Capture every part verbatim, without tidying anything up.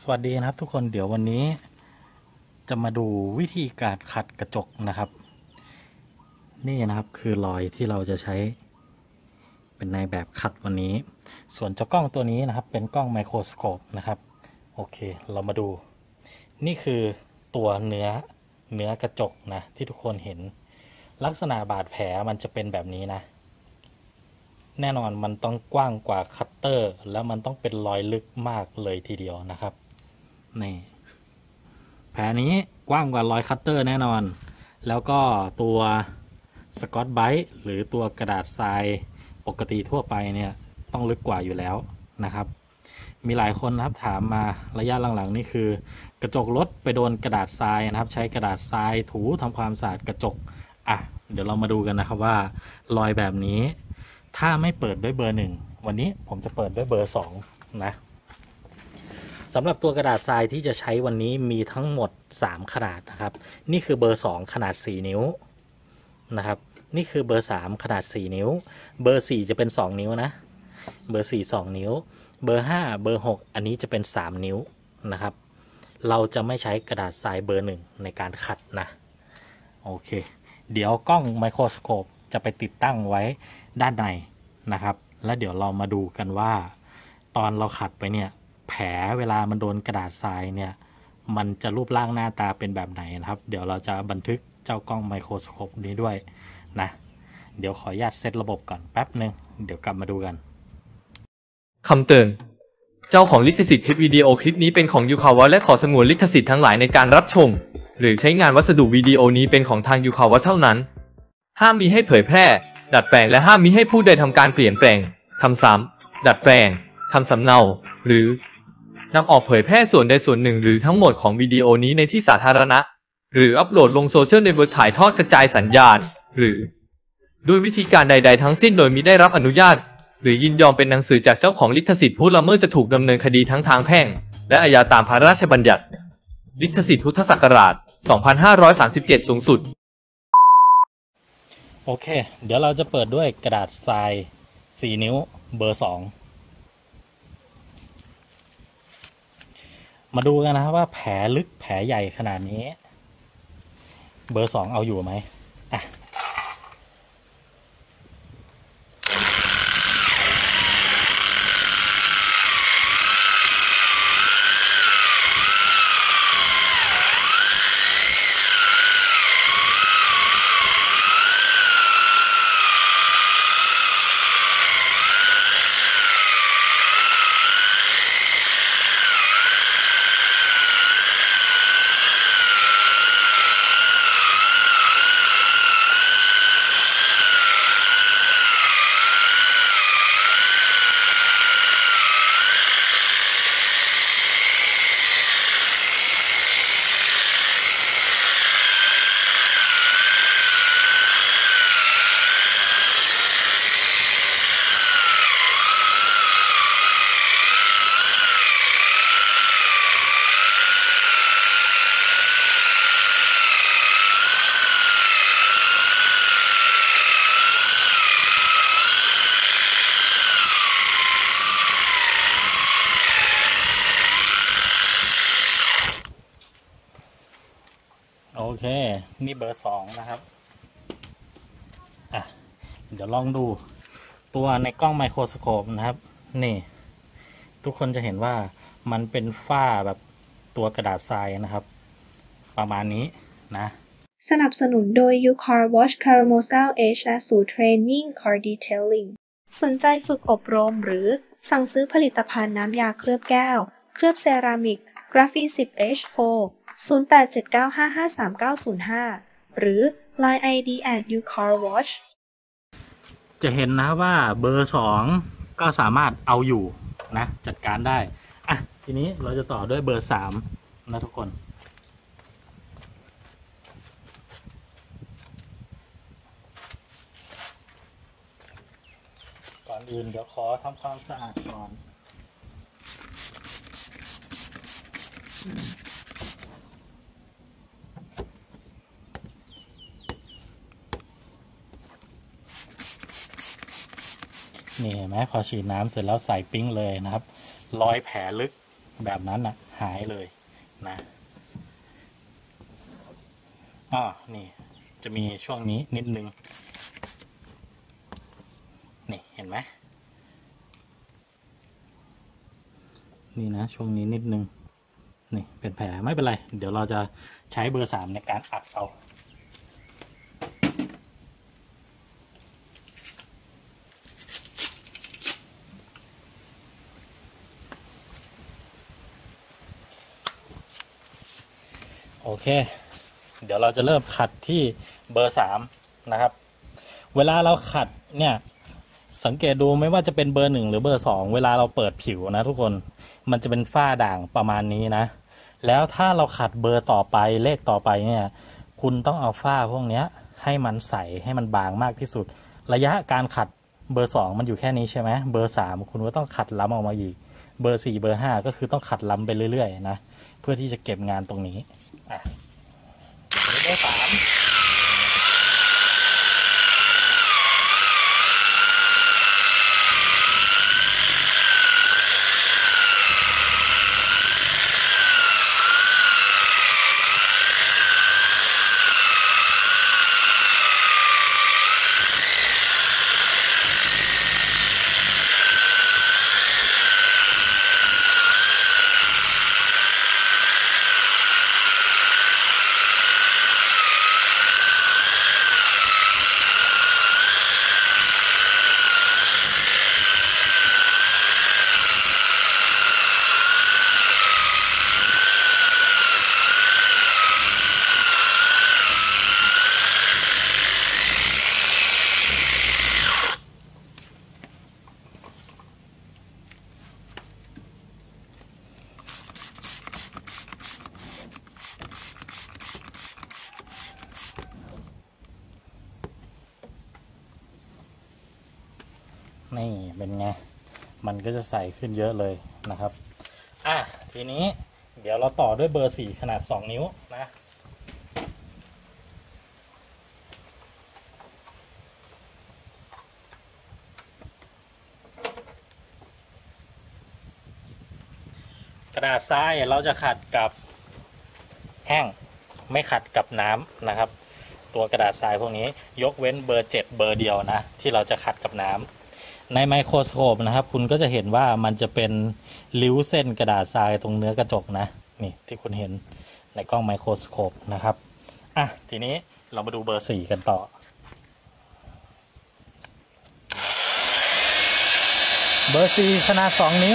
สวัสดีนะครับทุกคนเดี๋ยววันนี้จะมาดูวิธีการขัดกระจกนะครับนี่นะครับคือรอยที่เราจะใช้เป็นในแบบขัดวันนี้ส่วนเจ้ากล้องตัวนี้นะครับเป็นกล้องไมโครสโคปนะครับโอเคเรามาดูนี่คือตัวเนื้อเนื้อกระจกนะที่ทุกคนเห็นลักษณะบาดแผลมันจะเป็นแบบนี้นะแน่นอนมันต้องกว้างกว่าคัตเตอร์แล้วมันต้องเป็นรอยลึกมากเลยทีเดียวนะครับนี่แผลนี้กว้างกว่ารอยคัตเตอร์แน่นอนแล้วก็ตัวสกอตไบรท์หรือตัวกระดาษทรายปกติทั่วไปเนี่ยต้องลึกกว่าอยู่แล้วนะครับมีหลายคนนะครับถามมาระยะหลังๆนี่คือกระจกรถไปโดนกระดาษทรายนะครับใช้กระดาษทรายถูทำความสะอาดกระจกอ่ะเดี๋ยวเรามาดูกันนะครับว่ารอยแบบนี้ถ้าไม่เปิดด้วยเบอร์หนึ่งวันนี้ผมจะเปิดด้วยเบอร์สองนะสำหรับตัวกระดาษทรายที่จะใช้วันนี้มีทั้งหมดสามขนาดนะครับนี่คือเบอร์สองขนาดสี่นิ้วนะครับนี่คือเบอร์สามขนาดสี่นิ้วเบอร์สี่จะเป็นสองนิ้วนะเบอร์สี่สองนิ้วเบอร์ห้าเบอร์หกอันนี้จะเป็นสามนิ้วนะครับเราจะไม่ใช้กระดาษทรายเบอร์หนึ่งในการขัดนะโอเคเดี๋ยวกล้องไมโครสโคปจะไปติดตั้งไว้ด้านในนะครับแล้วเดี๋ยวเรามาดูกันว่าตอนเราขัดไปเนี่ยแผลเวลามันโดนกระดาษทรายเนี่ยมันจะรูปร่างหน้าตาเป็นแบบไหนนะครับเดี๋ยวเราจะบันทึกเจ้ากล้องไมโครสโคปนี้ด้วยนะเดี๋ยวขออนุญาตเซตระบบก่อนแป๊บนึงเดี๋ยวกลับมาดูกันคำเตือนเจ้าของลิขสิทธิ์คลิปวิดีโอคลิปนี้เป็นของยูคาวะและขอสงวนลิขสิทธิ์ทั้งหลายในการรับชมหรือใช้งานวัสดุวิดีโอนี้เป็นของทางยูคาวะเท่านั้นห้ามมีให้เผยแพร่ดัดแปลงและห้ามมีให้ผู้ใดทำการเปลี่ยนแปลงทำซ้ำดัดแปลงทำสำเนาหรือนำออกเผยแพร่ส่วนใดส่วนหนึ่งหรือทั้งหมดของวิดีโอนี้ในที่สาธารณะหรืออัปโหลดลงโซเชียลในบทถ่ายทอดกระจายสัญญาณหรือด้วยวิธีการใดๆทั้งสิ้นโดยมิได้รับอนุญาตหรือยินยอมเป็นหนังสือจากเจ้าของลิขสิทธิ์ผู้ละเมิดจะถูกดำเนินคดีทั้งทางแพ่งและอาญาตามพระราชบัญญัติลิขสิทธิ์พุทธศักราช สองพันห้าร้อยสามสิบเจ็ด สูงสุดโอเคเดี๋ยวเราจะเปิดด้วยกระดาษทรายสี่นิ้วเบอร์สองมาดูกันนะครับว่าแผลลึกแผลใหญ่ขนาดนี้เบอร์สองเอาอยู่ไหมอ่ะโอเคนี่เบอร์สองนะครับอ่ะเดี๋ยวลองดูตัวในกล้องไมโครสโคปนะครับนี่ทุกคนจะเห็นว่ามันเป็นฝ้าแบบตัวกระดาษทรายนะครับประมาณนี้นะสนับสนุนโดย ยู Car Wash Carousel Edge และศูนย์ Training Car Detailing สนใจฝึกอบรมหรือสั่งซื้อผลิตภัณฑ์น้ำยาเคลือบแก้วเคลือบเซรามิกกราฟีน สิบ เอช โทรศูนย์ แปด เจ็ด เก้า ห้า ห้า สาม เก้า ศูนย์ ห้า หรือ ไลน์ ไอ ดี แอท ยู คาร์ วอชจะเห็นนะว่าเบอร์สองก็สามารถเอาอยู่นะจัดการได้อ่ะทีนี้เราจะต่อด้วยเบอร์สามนะทุกคนก่อนอื่นเดี๋ยวขอทำความสะอาดก่อนนี่เห็นไหมพอฉีดน้ำเสร็จแล้วใส่ปิ้งเลยนะครับรอยแผลลึกแบบนั้นอ่ะหายเลยนะอ๋อนี่จะมีช่วงนี้นิดนึงนี่เห็นไหมนี่นะช่วงนี้นิดนึงนี่เป็นแผลไม่เป็นไรเดี๋ยวเราจะใช้เบอร์สามในการอัดเอาโอเคเดี๋ยวเราจะเริ่มขัดที่เบอร์สามนะครับเวลาเราขัดเนี่ยสังเกตดูไม่ว่าจะเป็นเบอร์หนึ่งหรือเบอร์สองเวลาเราเปิดผิวนะทุกคนมันจะเป็นฝ้าด่างประมาณนี้นะแล้วถ้าเราขัดเบอร์ต่อไปเลขต่อไปเนี่ยคุณต้องเอาฝ้าพวกนี้ให้มันใสให้มันบางมากที่สุดระยะการขัดเบอร์สองมันอยู่แค่นี้ใช่ไหมเบอร์สามคุณก็ต้องขัดล้ำออกมาอีกเบอร์สี่เบอร์ห้าก็คือต้องขัดล้ำไปเรื่อยๆนะเพื่อที่จะเก็บงานตรงนี้อ่ะเบอร์สามนี่เป็นไงมันก็จะใสขึ้นเยอะเลยนะครับอ่ะทีนี้เดี๋ยวเราต่อด้วยเบอร์สี่ขนาดสองนิ้วนะกระดาษทรายเราจะขัดกับแห้งไม่ขัดกับน้ำนะครับตัวกระดาษทรายพวกนี้ยกเว้นเบอร์เจ็ดเบอร์เดียวนะที่เราจะขัดกับน้ำในไมโครสโคปนะครับคุณก็จะเห็นว่ามันจะเป็นริ้วเส้นกระดาษทรายตรงเนื้อกระจกนะนี่ที่คุณเห็นในกล้องไมโครสโคปนะครับอ่ะทีนี้เรามาดูเบอร์สี่กันต่อเบอร์สี่ขนาดสองนิ้ว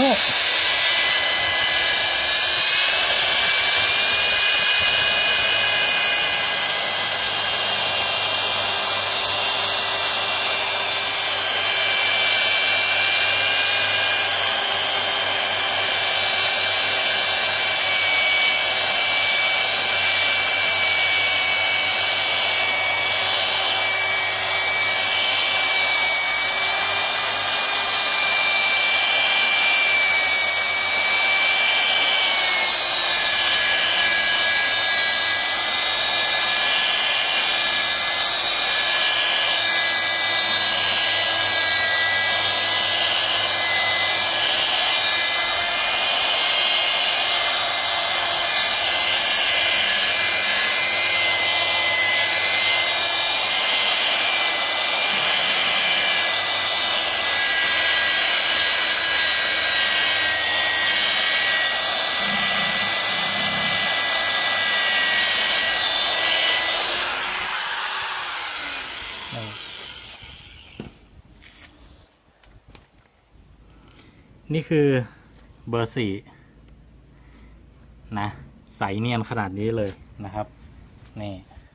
นี่คือเบอร์สี่นะใสเนียนขนาดนี้เลยนะครับนี่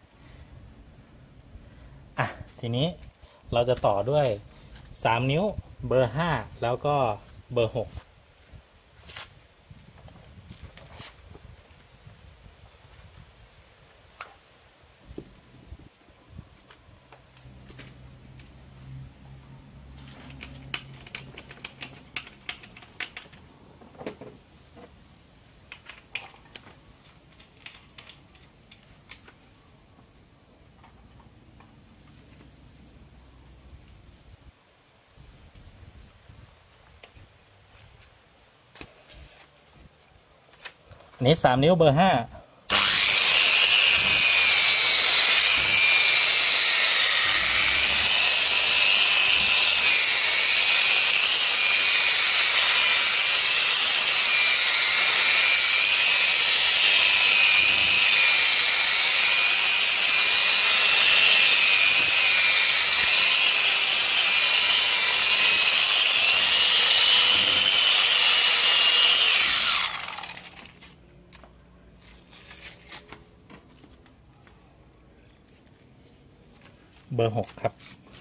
อ่ะทีนี้เราจะต่อด้วยสามนิ้วเบอร์ห้าแล้วก็เบอร์หกนี้สามนิ้วเบอร์ห้าเบอร์หกครับ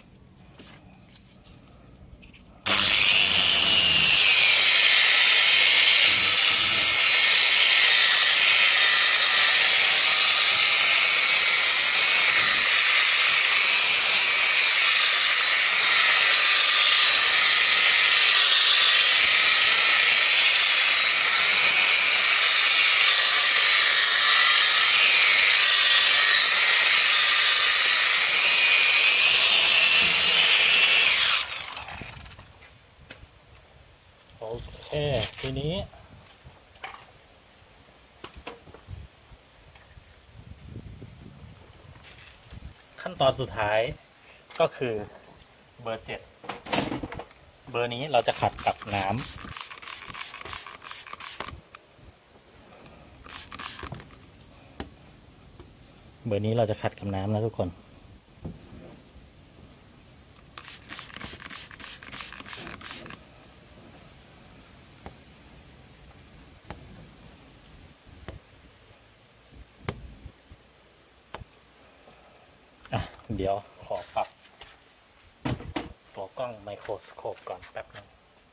โอเคทีนี้ขั้นตอนสุดท้ายก็คือเบอร์เจ็ดเบอร์นี้เราจะขัดกับน้ำเบอร์นี้เราจะขัดกับน้ำนะทุกคนอ่ะเดี๋ยวขอปรับตัวกล้องไมโครสโคปก่อนแป๊บนึง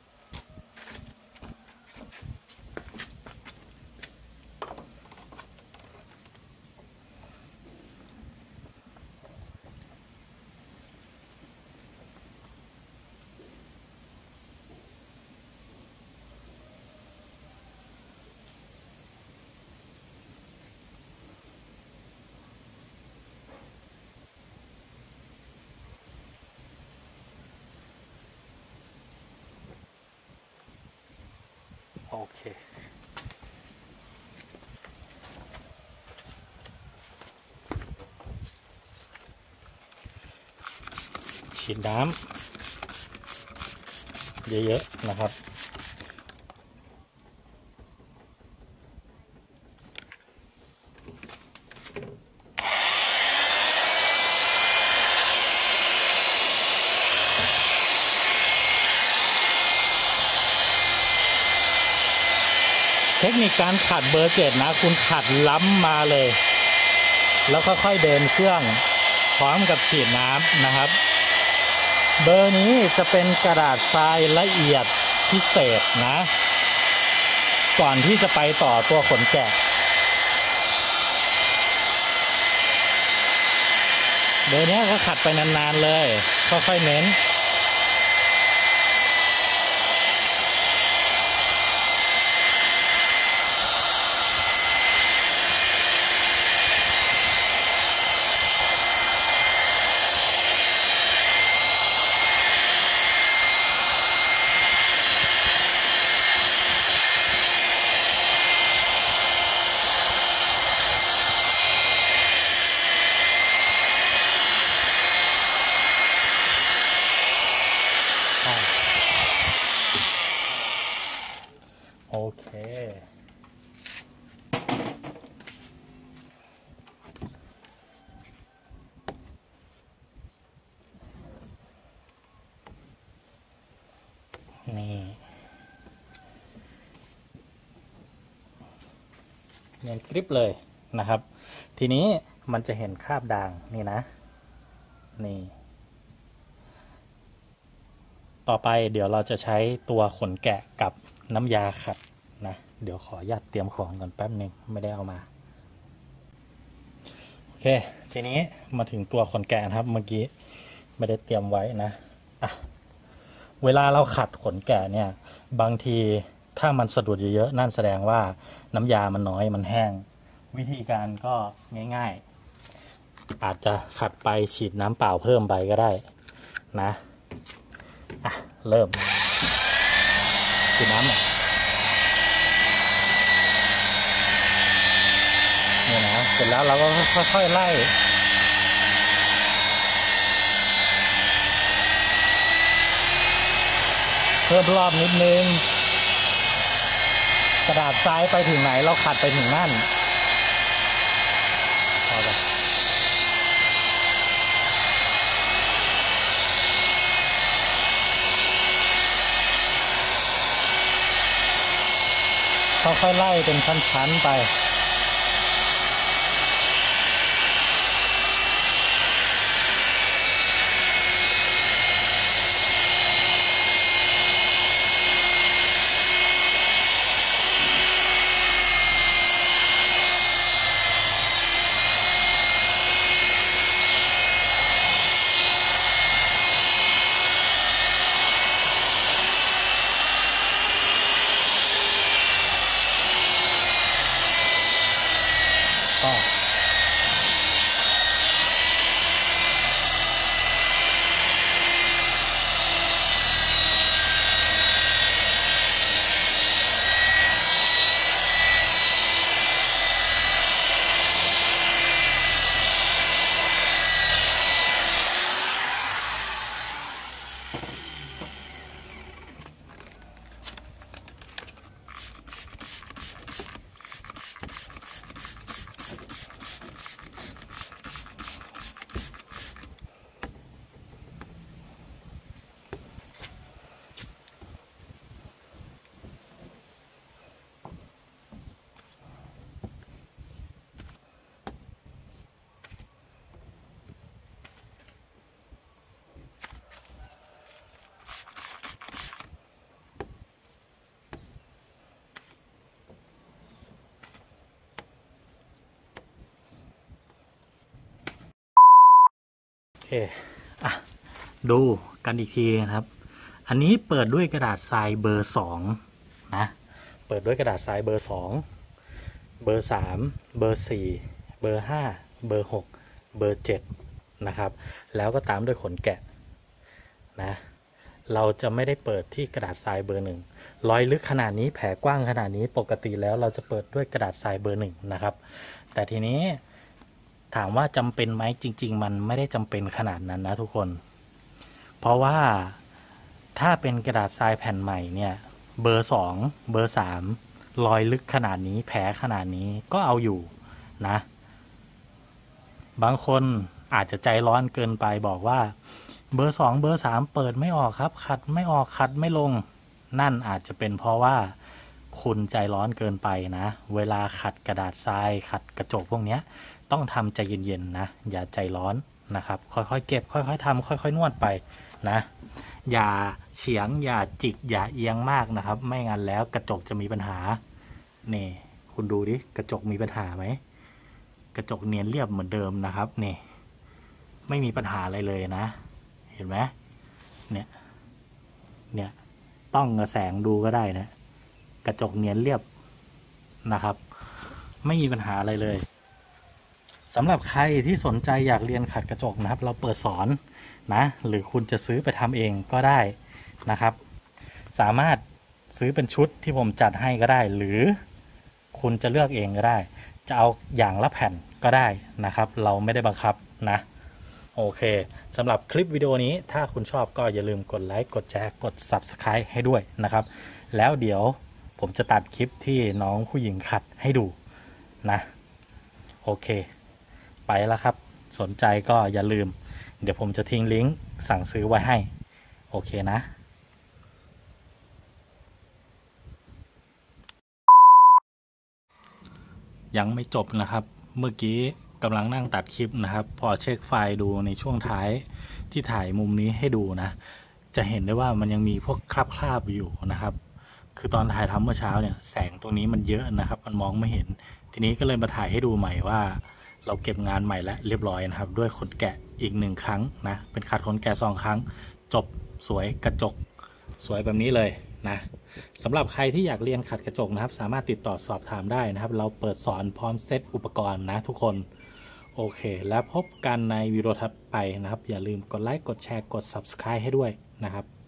โอเคฉีดน้ำเยอะๆนะครับเทคนิคการขัดเบอร์เจ็ดนะคุณขัดล้ำมาเลยแล้วค่อยๆเดินเครื่องพร้อมกับฉีดน้ำนะครับเบอร์นี้จะเป็นกระดาษทรายละเอียดพิเศษนะก่อนที่จะไปต่อตัวขนแกะเบอร์นี้ก็ขัดไปนานๆเลยค่อยๆเน้นโอเคนี่เนียนกริบเลยนะครับทีนี้มันจะเห็นคราบด่างนี่นะนี่ต่อไปเดี๋ยวเราจะใช้ตัวขนแกะกับน้ำยาขัดนะเดี๋ยวขออนุญาตเตรียมของก่อนแป๊บนึงไม่ได้เอามาโอเคทีนี้มาถึงตัวขนแกะนะครับเมื่อกี้ไม่ได้เตรียมไว้นะอ่ะเวลาเราขัดขนแกะเนี่ยบางทีถ้ามันสะดุดเยอะๆนั่นแสดงว่าน้ำยามันน้อยมันแห้งวิธีการก็ง่ายๆอาจจะขัดไปฉีดน้ำเปล่าเพิ่มไปก็ได้นะอ่ะเริ่มฉีดน้ำหน่อยร็จแล้วเราก็ค่อยๆไล่เพิ่มรอบนิดนึงกระดาษทรายไปถึงไหนเราขัดไปถึงนั่นพอละค่อยๆไล่เป็นชั้นๆไปก็โอเคอ่ะดูกันอีกทีนะครับอันนี้เปิดด้วยกระดาษทรายเบอร์สองนะเปิดด้วยกระดาษทรายเบอร์สองเบอร์สามเบอร์สี่เบอร์ห้าเบอร์หกเบอร์เจ็ดนะครับแล้วก็ตามด้วยขนแกะนะเราจะไม่ได้เปิดที่กระดาษทรายเบอร์หนึ่งรอยลึกขนาดนี้แผลกว้างขนาดนี้ปกติแล้วเราจะเปิดด้วยกระดาษทรายเบอร์หนึ่งนะครับแต่ทีนี้ถามว่าจำเป็นไหมจริงๆมันไม่ได้จำเป็นขนาดนั้นนะทุกคนเพราะว่าถ้าเป็นกระดาษทรายแผ่นใหม่เนี่ยเบอร์สองเบอร์สามรอยลึกขนาดนี้แผลขนาดนี้ก็เอาอยู่นะบางคนอาจจะใจร้อนเกินไปบอกว่าเบอร์สองเบอร์สามเปิดไม่ออกครับขัดไม่ออกขัดไม่ลงนั่นอาจจะเป็นเพราะว่าคุณใจร้อนเกินไปนะเวลาขัดกระดาษทรายขัดกระจกพวกนี้ต้องทำใจเย็นๆนะอย่าใจร้อนนะครับค่อยๆเก็บค่อยๆทำค่อยๆนวดไปนะอย่าเฉียงอย่าจิกอย่าเอียงมากนะครับไม่งั้นแล้วกระจกจะมีปัญหานี่คุณดูดิกระจกมีปัญหาไหมกระจกเนียนเรียบเหมือนเดิมนะครับนี่ไม่มีปัญหาอะไรเลยนะเห็นไหมเนี่ยเนี่ยต้องกระแสงดูก็ได้นะกระจกเนียนเรียบนะครับไม่มีปัญหาอะไรเลยสำหรับใครที่สนใจอยากเรียนขัดกระจกนะครับเราเปิดสอนนะหรือคุณจะซื้อไปทำเองก็ได้นะครับสามารถซื้อเป็นชุดที่ผมจัดให้ก็ได้หรือคุณจะเลือกเองก็ได้จะเอาอย่างละแผ่นก็ได้นะครับเราไม่ได้บังคับนะโอเคสำหรับคลิปวิดีโอนี้ถ้าคุณชอบก็อย่าลืมกดไลค์กดแชร์กด ซับสไครบ์ ให้ด้วยนะครับแล้วเดี๋ยวผมจะตัดคลิปที่น้องผู้หญิงขัดให้ดูนะโอเคไปแล้วครับสนใจก็อย่าลืมเดี๋ยวผมจะทิ้งลิงก์สั่งซื้อไว้ให้โอเคนะยังไม่จบนะครับเมื่อกี้กำลังนั่งตัดคลิปนะครับพอเช็คไฟล์ดูในช่วงท้ายที่ถ่ายมุมนี้ให้ดูนะจะเห็นได้ว่ามันยังมีพวกคราบๆอยู่นะครับคือตอนถ่ายทำเมื่อเช้าเนี่ยแสงตรงนี้มันเยอะนะครับมันมองไม่เห็นทีนี้ก็เลยมาถ่ายให้ดูใหม่ว่าเราเก็บงานใหม่แล้วเรียบร้อยนะครับด้วยขนแกะอีกหนึ่งครั้งนะเป็นขัดขนแกะสองครั้งจบสวยกระจกสวยแบบนี้เลยนะสำหรับใครที่อยากเรียนขัดกระจกนะครับสามารถติดต่อสอบถามได้นะครับเราเปิดสอนพร้อมเซตอุปกรณ์นะทุกคนโอเคแล้วพบกันในวิดีโอถัดไปนะครับอย่าลืมกดไลค์กดแชร์กด ซับสไครบ์ ให้ด้วยนะครับ